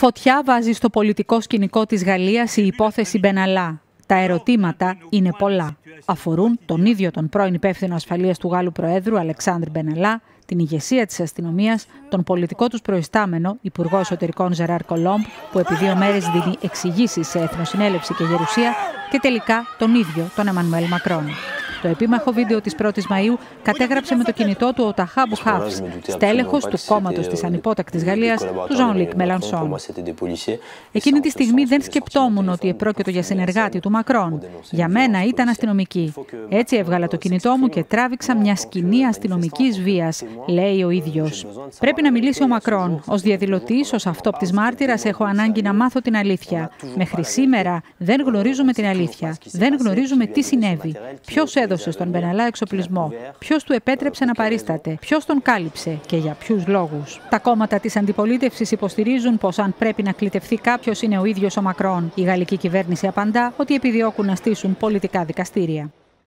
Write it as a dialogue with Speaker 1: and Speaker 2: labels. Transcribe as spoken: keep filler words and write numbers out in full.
Speaker 1: Φωτιά βάζει στο πολιτικό σκηνικό της Γαλλίας η υπόθεση Μπεναλά. Τα ερωτήματα είναι πολλά. Αφορούν τον ίδιο τον πρώην υπεύθυνο ασφαλείας του Γάλλου Προέδρου Αλεξάνδρ Μπεναλά, την ηγεσία της αστυνομίας, τον πολιτικό τους προϊστάμενο, Υπουργό Εσωτερικών Ζεράρ Κολόμπ, που επί δύο μέρες δίνει εξηγήσεις σε Εθνοσυνέλευση και Γερουσία, και τελικά τον ίδιο τον Εμμανουέλ Μακρόν. Το επίμαχο βίντεο της πρώτης Μαΐου κατέγραψε με το κινητό του ο Ταχά Μπουχάφς, στέλεχος του κόμματος της ανυπότακτης Γαλλίας, του Ζαν-Λουίκ Μελανσόν. Εκείνη τη στιγμή δεν σκεπτόμουν ότι επρόκειτο για συνεργάτη του Μακρόν. Για μένα ήταν αστυνομική. Έτσι έβγαλα το κινητό μου και τράβηξα μια σκηνή αστυνομικής βίας, λέει ο ίδιος. Πρέπει να μιλήσει ο Μακρόν. Ως διαδηλωτής, ως αυτόπτης μάρτυρας, έχω ανάγκη να μάθω την αλήθεια. Μέχρι σήμερα δεν γνωρίζουμε την αλήθεια. Δεν γνωρίζουμε τι συνέβη. Ποιος έδωσε στον Μπεναλά εξοπλισμό, ποιος του επέτρεψε να παρίσταται, ποιος τον κάλυψε και για ποιους λόγους. Τα κόμματα της αντιπολίτευσης υποστηρίζουν πως αν πρέπει να κλητευθεί κάποιος είναι ο ίδιος ο Μακρόν. Η γαλλική κυβέρνηση απαντά ότι επιδιώκουν να στήσουν πολιτικά δικαστήρια.